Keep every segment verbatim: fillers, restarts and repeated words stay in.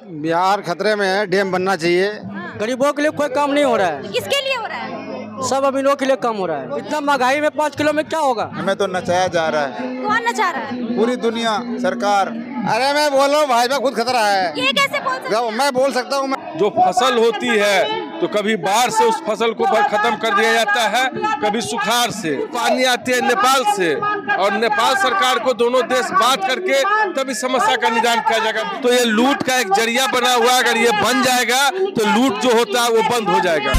बिहार खतरे में है, डैम बनना चाहिए। गरीबों के लिए कोई काम नहीं हो रहा है। किसके लिए हो रहा है? सब अमीरों के लिए काम हो रहा है। इतना महंगाई में पाँच किलो में क्या होगा? हमें तो नचाया जा रहा है, कौन नचा रहा है? पूरी दुनिया, सरकार। अरे मैं बोल रहा हूँ भाजपा खुद खतरा है। ये कैसे बोल सकते हैं? मैं बोल सकता हूँ। जो फसल होती है तो कभी बाढ़ से उस फसल को खत्म कर दिया जाता है, कभी सुखाड़ से। पानी आती है नेपाल से, और नेपाल सरकार को दोनों देश बात करके तभी समस्या का निदान किया जाएगा। तो ये लूट का एक जरिया बना हुआ, अगर ये बन जाएगा तो लूट जो होता है वो बंद हो जाएगा।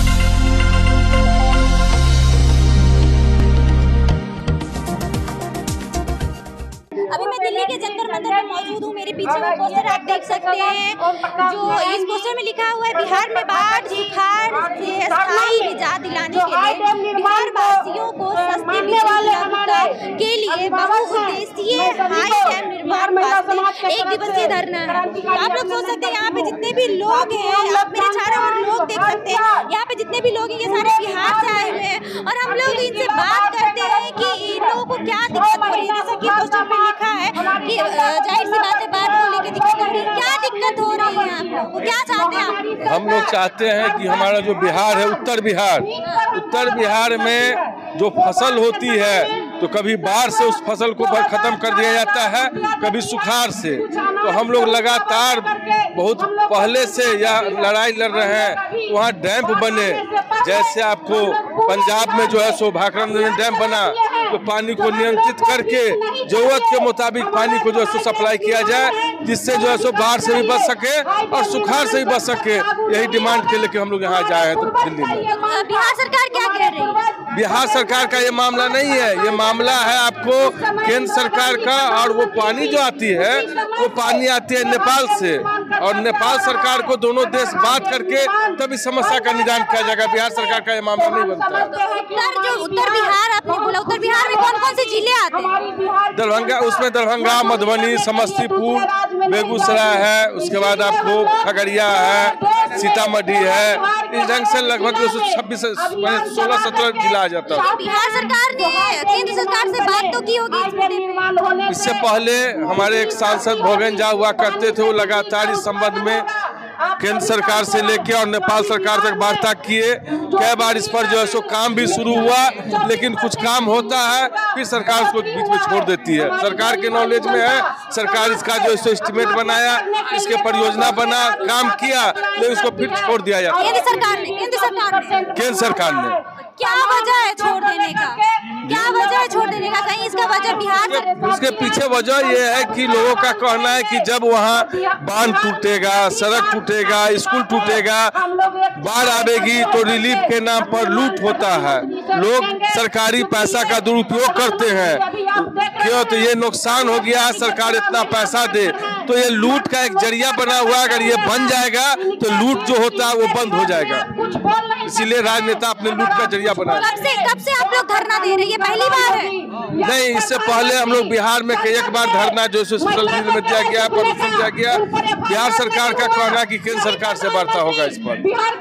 अभी मैं दिल्ली के जंतर मंतर में मौजूद हूँ। मेरे पीछे वो पोस्टर आप देख सकते हैं, जो इस पोस्टर में लिखा हुआ है बिहार में बाढ़ सुखाड़ से स्थायी निजात दिलाने के लिए बिहार वासियों को सस्ते बिजली उपलब्धता के लिए बहुउद्देशीय हाई डैम निर्माण वास्ते एक दिवसीय धरना है। आप लोग सोच सकते हैं यहाँ पे जितने भी लोग हैं, आप मेरे चारों ओर लोग देख सकते हैं, यहाँ पे जितने भी लोग हैं ये सारे बिहार से आए हुए हैं, और हम लोग इनसे बात करते हैं कि इन लोगों को क्या दिक्कत हो रही है। जैसा कि पोस्टर पे लिखा है कि जाहिर सी बात है बाढ़ को लेकर दिक्कत हो रही है। क्या दिक्कत हो रही है आप लोग को? क्या चाहते हैं आप? हम लोग चाहते हैं कि हमारा जो बिहार है, उत्तर बिहार, उत्तर बिहार में जो फसल होती है तो कभी बाढ़ से उस फसल को खत्म कर दिया जाता है, कभी सुखाड़ से। तो हम लोग लगातार बहुत पहले से यह लड़ाई लड़ रहे हैं, वहाँ डैम बने। जैसे आपको पंजाब में जो है सो भाखड़ा में डैम बना, तो पानी को नियंत्रित करके जरूरत के मुताबिक पानी को जो है सो सप्लाई किया जाए, जिससे जो है सो बाढ़ से भी बच सके और सुखाड़ से भी बच सके। यही डिमांड के लेके हम लोग यहाँ जाए हैं तो दिल्ली में। बिहार सरकार क्या कह रही है? बिहार सरकार का ये मामला नहीं है, ये मामला है आपको केंद्र सरकार का। और वो पानी जो आती है वो पानी आती है नेपाल से, और नेपाल सरकार को दोनों देश बात करके तभी समस्या का निदान किया जाएगा। बिहार सरकार का ये मामला नहीं बनता है। उत्तर जो उत्तर बिहार आपने बोला, उत्तर बिहार में कौन कौन से जिले आते हैं? दरभंगा, उसमें दरभंगा, मधुबनी, समस्तीपुर, बेगूसराय है, उसके बाद आपको खगड़िया है, सीतामढ़ी है। इस ढंग से लगभग छब्बीस सोलह सत्रह जिला आ जाता है। बिहार सरकार ने केंद्र सरकार से बात तो की होगी। इससे पहले हमारे एक सांसद भोगन जा हुआ करते थे, वो लगातार इस संबंध में केंद्र सरकार से लेके और नेपाल सरकार तक वार्ता किए। कई बार इस पर जो है सो काम भी शुरू हुआ, लेकिन कुछ काम होता है फिर सरकार उसको बीच में छोड़ देती है। सरकार के नॉलेज में है, सरकार इसका जो है एस्टिमेट बनाया, इसके परियोजना बना, काम किया, लेकिन इसको फिर छोड़ दिया जाता है। केंद्र सरकार ने केंद्र सरकार ने केंद्र सरकार ने क्या वजह है छोड़ देने का? क्या वजह है छोड़ देने का? कहीं इसका वजह बिहार से? उसके पीछे वजह ये है कि लोगों का कहना है कि जब वहाँ बांध टूटेगा, सड़क टूटेगा, स्कूल टूटेगा, बाढ़ आवेगी तो रिलीफ के नाम पर लूट होता है। लोग सरकारी पैसा का दुरुपयोग करते हैं। क्यों? तो ये नुकसान हो गया है, सरकार इतना पैसा दे, तो ये लूट का एक जरिया बना हुआ। अगर ये बन जाएगा तो लूट जो होता है वो बंद हो जाएगा। इसीलिए राजनेता अपने लूट का जरिया बना। कब से कब से आप लोग धरना दे रहे हैं? ये पहली बार है? नहीं, इससे पहले हम लोग बिहार में कई एक बार धरना जो सोशल मीडिया में दिया गया, प्रदर्शन दिया गया। बिहार सरकार का कहना कि केंद्र सरकार से वार्ता होगा इस पर। बिहार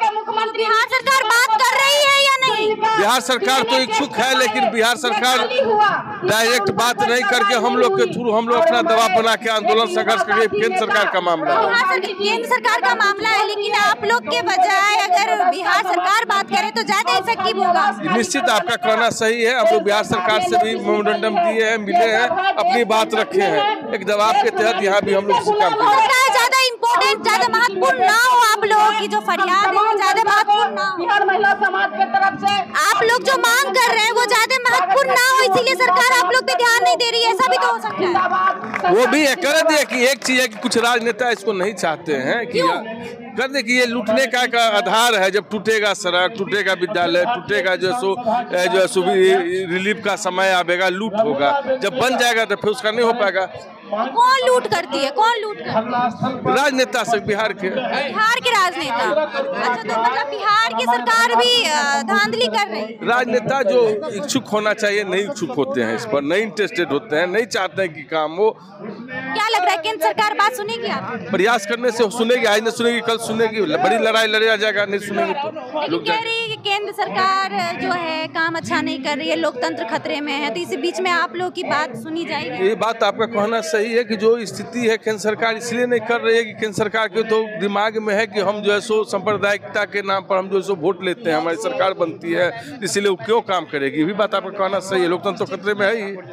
सरकार बात कर रही है या नहीं? बिहार सरकार तो इच्छुक है, लेकिन बिहार सरकार डायरेक्ट बात नहीं करके हम लोग के थ्रू हम लोग अपना दबाव बना के आंदोलन संघर्ष करके केंद्र सरकार का मामला है। केंद्र सरकार का मामला है, लेकिन आप लोग के बजाय अगर बिहार सरकार बात करे तो ज्यादा इफेक्टिव होगा। निश्चित आपका कहना सही है। हम लोग बिहार सरकार से भी मेमोरेंडम दिए हैं, मिले हैं, अपनी बात रखे हैं। एक दबाव के तहत यहाँ भी हम लोग काम कर रहे हैं। ज्यादा इम्पोर्टेंट, ज्यादा महत्वपूर्ण ना हो आप लोगों की जो फरियाद है, ज्यादा महत्वपूर्ण ना हो। महिला समाज के तरफ से आप लोग जो मांग कर रहे हैं वो ज्यादा महत्वपूर्ण ना हो, इसीलिए सरकार आप लोग पे ध्यान नहीं दे रही है। ऐसा भी तो हो सकता है। वो भी कर दिया कि एक चीज है कि कुछ राजनेता इसको नहीं चाहते हैं कि कर दे कि ये लूटने का एक आधार है। जब टूटेगा सड़क, टूटेगा विद्यालय, टूटेगा जो सो जो सो रिलीफ का समय आएगा, लूट होगा। जब बन जाएगा तो फिर उसका नहीं हो पाएगा। कौन लूट करती है? कौन लूट करती है? राजनेता से बिहार के बिहार के राजनेता। अच्छा, तो मतलब बिहार की सरकार भी धांधली कर रही है। राजनेता जो इच्छुक होना चाहिए नहीं इच्छुक होते हैं, इस पर नहीं इंटरेस्टेड होते हैं, नहीं चाहते हैं कि काम हो। क्या लग रहा है केंद्र सरकार बात सुनेगी? आप प्रयास करने से सुनेगी, आज नहीं सुनेगी, कल सुनेगी। बड़ी लड़ाई लड़ाया जाएगा, नहीं सुनेगी तो लेकिन कह रही है कि केंद्र सरकार जो है काम अच्छा नहीं कर रही है, लोकतंत्र खतरे में है, तो इसी बीच में आप लोगों की बात सुनी जाएगी। ये बात आपका कहना सही है कि जो स्थिति है केंद्र सरकार इसलिए नहीं कर रही है कि केंद्र सरकार के तो दिमाग में है कि हम जो है सो सांप्रदायिकता के नाम पर हम जो है सो वोट लेते हैं, हमारी सरकार बनती है, इसलिए वो क्यों काम करेगी। ये भी बात आपका कहना सही है, लोकतंत्र तो खतरे में है ही।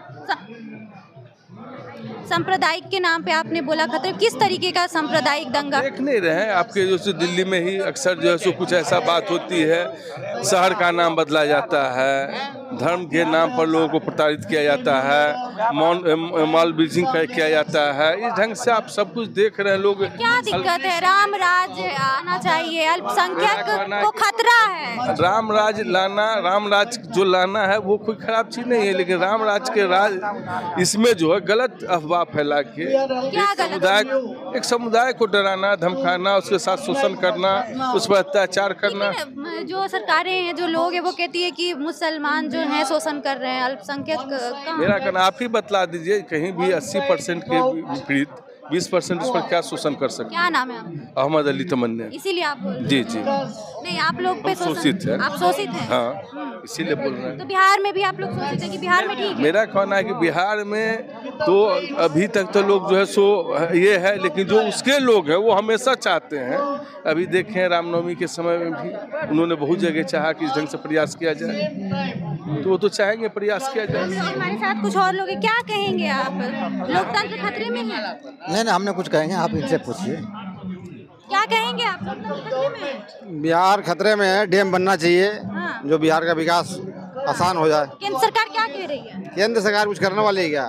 सांप्रदायिक के नाम पे आपने बोला खतरे, किस तरीके का सांप्रदायिक दंगा? देख नहीं रहे हैं आपके जो सो दिल्ली में ही अक्सर जो है सो कुछ ऐसा बात होती है, शहर का नाम बदला जाता है, धर्म के नाम पर लोगों को प्रताड़ित किया जाता है, मॉल बिल्डिंग किया जाता है। इस ढंग से आप सब कुछ देख रहे हैं लोग। क्या दिक्कत है? राम राज आना चाहिए, अल्पसंख्यक को खतरा है। राम राज लाना, राम राज जो लाना है वो कोई खराब चीज नहीं है, लेकिन राम राज के राज इसमें जो है गलत अफवाह फैला के एक समुदाय एक समुदाय को डराना, धमकाना, उसके साथ शोषण करना, उस पर अत्याचार करना। जो सरकारें हैं, जो लोग हैं, वो कहती है कि मुसलमान जो है शोषण कर रहे हैं, अल्पसंख्यक। मेरा कहना आप ही बतला दीजिए, कहीं भी अस्सी परसेंट के विपरीत बीस परसेंट उस पर क्या शोषण कर सकते? क्या नाम है आपका? अहमद अली तमन्ना। इसीलिए आप बोल रहे हैं? जी जी नहीं, आप लोग पे शोषित है। आप शोषित हैं? हाँ, इसीलिए बोल रहे हैं। तो बिहार में भी आप लोग शोषित हैं कि बिहार में ठीक है? मेरा कहना है कि बिहार में तो अभी तक तो लोग जो है सो ये है, लेकिन जो उसके लोग हैं वो हमेशा चाहते हैं। अभी देखें रामनवमी के समय में भी उन्होंने बहुत जगह चाहा कि इस ढंग से प्रयास किया जाए, तो वो तो चाहेंगे प्रयास किया जाए। हमारे साथ कुछ और लोग हैं, क्या कहेंगे आप? लोकतंत्र खतरे में है? नहीं नहीं, हमने कुछ कहेंगे, आप इनसे पूछिए। क्या कहेंगे आप? लोकतंत्र खतरे में है? बिहार खतरे में है, डैम बनना चाहिए हाँ। जो बिहार का विकास आसान हो जाए। केंद्र सरकार क्या कह रही है? केंद्र सरकार कुछ करने वाली है क्या?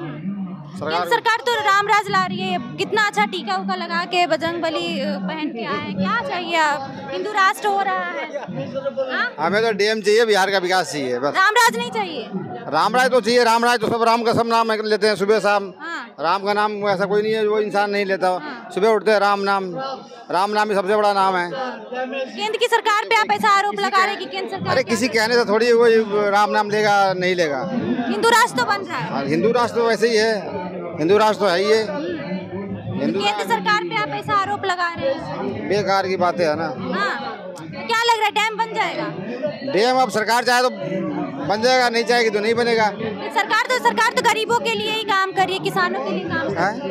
केंद्र सरकार तो रामराज ला रही है, कितना अच्छा टीका उका लगा के बजरंग बली पहन के आए हैं। क्या चाहिए आप? हिंदू राष्ट्र हो रहा है। हाँ? हमें तो डैम चाहिए, बिहार का विकास चाहिए बस। रामराज नहीं चाहिए? रामराज तो चाहिए, रामराज तो सब राम का सब नाम लेते हैं सुबह शाम। हाँ। राम का नाम ऐसा कोई नहीं है जो इंसान नहीं लेता। हाँ। सुबह उठते हैं राम नाम, राम नाम ही सबसे बड़ा नाम है। केंद्र की सरकार पे आप ऐसा आरोप लगा रहे हैं कि केंद्र सरकार, अरे किसी कहने से थोड़ी कोई राम नाम लेगा, नहीं लेगा। हिंदू राष्ट्र तो बन रहा है। हिंदू राष्ट्र तो वैसे ही है, हिंदू राष्ट्र तो है ही है। केंद्र सरकार पे आप ऐसा आरोप लगा रहे हैं, बेकार की बातें है ना। हाँ। क्या लग रहा है, डैम बन जाएगा? डैम अब सरकार चाहे तो बन जाएगा, नहीं चाहेगी तो नहीं बनेगा। सरकार तो सरकार तो गरीबों के लिए ही काम कर रही है, किसानों के लिए काम कर रही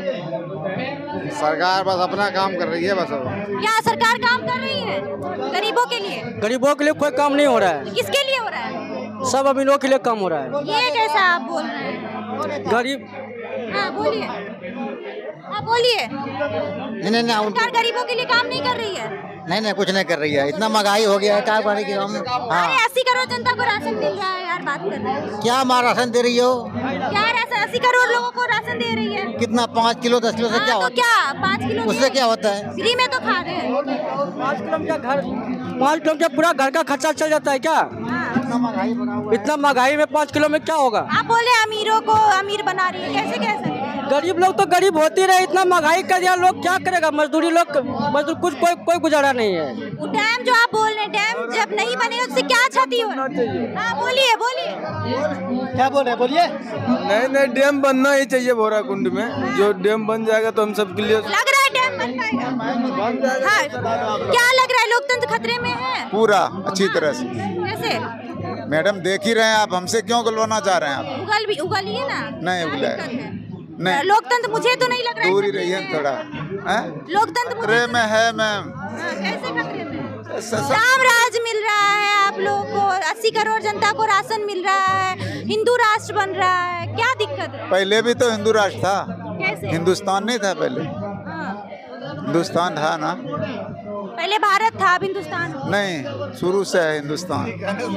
है? सरकार बस अपना काम कर रही है बस। क्या सरकार काम कर रही है गरीबों के लिए? गरीबों के लिए कोई काम नहीं हो रहा है। किसके लिए हो रहा है? सब अमीरों के लिए काम हो रहा है। ये कैसा आप बोल रहे हैं? गरीब हाँ बोलिए, हाँ बोलिए। नहीं नहीं नहीं, सरकार गरीबों के लिए काम नहीं कर रही है? नहीं नहीं कुछ नहीं कर रही है, इतना महंगाई हो गया है क्या करेगी हम। अरे अस्सी करोड़ जनता को राशन मिल रहा है यार, बात कर रहे हैं। क्या माँ राशन दे रही हो? क्या राशन? अस्सी करोड़ लोगों को राशन दे रही है। कितना? पाँच किलो दस किलो से क्या हाँ, तो होता क्या पाँच किलो है? उससे क्या होता है? फ्री में तो खा रहे हैं। पाँच किलोमीटर घर पाँच किलोमीटर पूरा घर का खर्चा चल जाता है क्या? इतना महंगाई बना हुआ है। इतना महंगाई में पाँच किलो में क्या होगा? आप बोले अमीरों को अमीर बना रही है, कैसे कह सकते हैं? गरीब लोग तो गरीब होती रहे, इतना महंगाई कर दिया, लोग क्या करेगा? मजदूरी लोग मजदूर कुछ कोई कोई गुजारा नहीं है। वो डैम जो आप बोल रहे हैं, डैम जब नहीं बनेगा उससे क्या क्षति हो? हाँ बोलिए बोलिए। क्या बोल रहे हैं? बोलिए। नहीं नहीं, डैम बनना ही चाहिए भोरा कुंड में। जो डैम बन जाएगा तो हम सब के लिए लग रहा है डैम बन पाएगा? बन जाएगा। हाँ। क्या लग रहा है, लोकतंत्र खतरे में है? पूरा अच्छी तरह से। कैसे? मैडम देख ही रहे हैं आप, हमसे क्यों उगलवाना चाह रहे हैं आप? उगल भी उगलिए ना। नहीं उगला है। दिक्कत है। नहीं, लोकतंत्र मुझे तो नहीं लग रहा है। दूर ही रही है थोड़ा। लोकतंत्र मुझे खतरे में है मैम। हाँ, कैसे खतरे में? स- स- राम राज मिल रहा है आप लोगों को, अस्सी करोड़ जनता को राशन मिल रहा है, हिंदू राष्ट्र बन रहा है, क्या दिक्कत है? पहले भी तो हिंदू राष्ट्र था। कैसे? हिंदुस्तान नहीं था पहले? हाँ। हिंदुस्तान था ना? पहले भारत था, अब हिंदुस्तान हो। नहीं, शुरू से है हिंदुस्तान।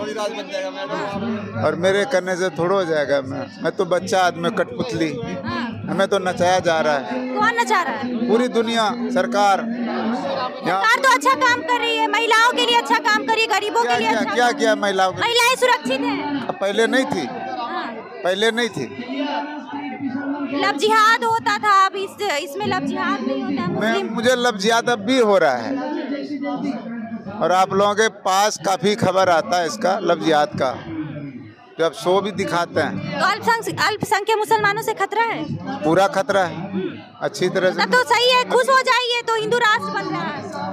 और मेरे करने से थोड़ा हो जाएगा। मैं मैं तो बच्चा आदमी, कठपुतली। हाँ। हमें तो नचाया जा रहा है कौन नचा रहा है? पूरी दुनिया। सरकार सरकार तो अच्छा काम कर रही है, महिलाओं के लिए अच्छा काम कर रही है, गरीबों क्या के लिए क्या अच्छा क्या काम- किया महिलाओं के? महिलाएं सुरक्षित हैं। अब पहले नहीं थी, हाँ। पहले नहीं थी। लव जिहाद होता था, अब इस इसमें लव जिहाद नहीं होता है। मैं मुस्लिम मुझे लव ज्यादा भी हो रहा है, और आप लोगों के पास काफी खबर आता है इसका लव जिहाद का, जो आप शो भी दिखाते हैं। तो अल्पसंख्यक अल्पसंख्यक मुसलमानों से खतरा है? पूरा खतरा है, अच्छी तरह से। तब तो सही है, खुश हो जाइए, तो हिंदू राष्ट्र बन रहा है।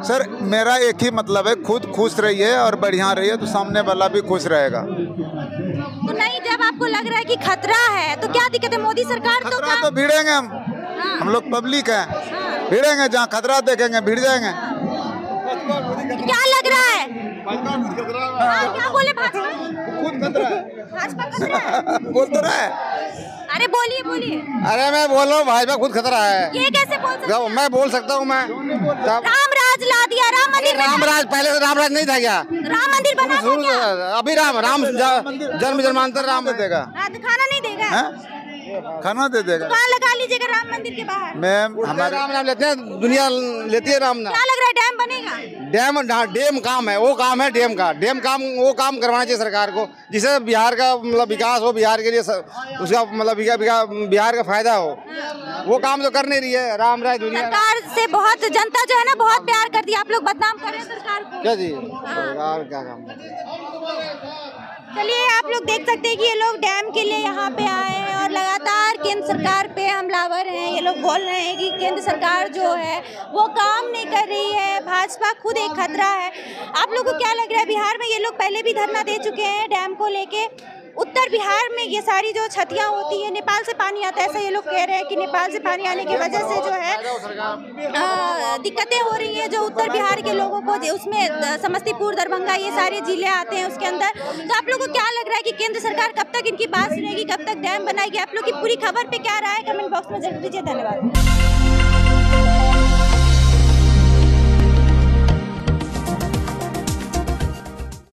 सर मेरा एक ही मतलब है, खुद खुश रहिए और बढ़िया रहिए तो सामने वाला भी खुश रहेगा। तो नहीं, जब आपको लग रहा है कि खतरा है तो क्या दिक्कत है? मोदी सरकार तो खतरा तो काम- भिड़ेंगे हम, हाँ। हम लोग पब्लिक हैं, हाँ। भिड़ेंगे, जहाँ खतरा देखेंगे भिड़ जाएंगे। क्या लग रहा है? हाँ, क्या बोले भाजपा? खुद खतरा है, भाजपा खतरा है? बोल तो रहा है। अरे बोलिए बोलिए। अरे मैं बोल रहा हूँ भाजपा खुद खतरा है। ये कैसे बोल सकते जब हैं? मैं बोल सकता हूँ मैं जब राम राज ला दिया, राम मंदिर बना- रामराज, पहले तो रामराज नहीं था क्या? राम मंदिर बना था शुरू क्या? अभी राम राम ज- जन्म जन्मांतर राम है। देगा हाँ, तो खाना नहीं देगा? हैं? खाना दे देगा। कहाँ लगा लीजिएगा राम मंदिर के बाहर? मैम हमारे हमारे राम नाम लेते हैं, दुनिया लेती है राम नाम। क्या लग रहा है, डैम बनेगा? डैम डा- डैम काम है, वो काम है डैम का। डैम काम वो काम करवाना चाहिए सरकार को, जिससे बिहार का मतलब विकास हो, बिहार के लिए स- उसका मतलब बिहा- बिहा- बिहार का फायदा हो। वो काम तो कर नहीं रही है राम राज दुनिया। सरकार से बहुत जनता जो है ना बहुत प्यार करती है, आप लोग बदनाम कर रहे हैं सरकार को। क्या जी सरकार क्या काम है? चलिए, आप लोग देख सकते हैं कि ये लोग डैम के लिए यहाँ पे आए हैं और लगातार केंद्र सरकार पे हमलावर हैं। ये लोग बोल रहे हैं कि केंद्र सरकार जो है वो काम नहीं कर रही है, भाजपा खुद एक खतरा है। आप लोगों को क्या लग रहा है? बिहार में ये लोग पहले भी धरना दे चुके हैं डैम को लेके। उत्तर बिहार में ये सारी जो छतियाँ होती है, नेपाल से पानी आता है, ऐसा ये लोग कह रहे हैं कि नेपाल से पानी आने की वजह से जो है आ, दिक्कतें हो रही हैं जो उत्तर बिहार के लोगों को। उसमें समस्तीपुर, दरभंगा, ये सारे जिले आते हैं उसके अंदर। तो आप लोगों को क्या लग रहा है कि केंद्र सरकार कब तक इनकी बात सुनेगी, कब तक डैम बनाएगी? आप लोग की पूरी खबर पे क्या राय है? कमेंट बॉक्स में जरूर दीजिए। धन्यवाद।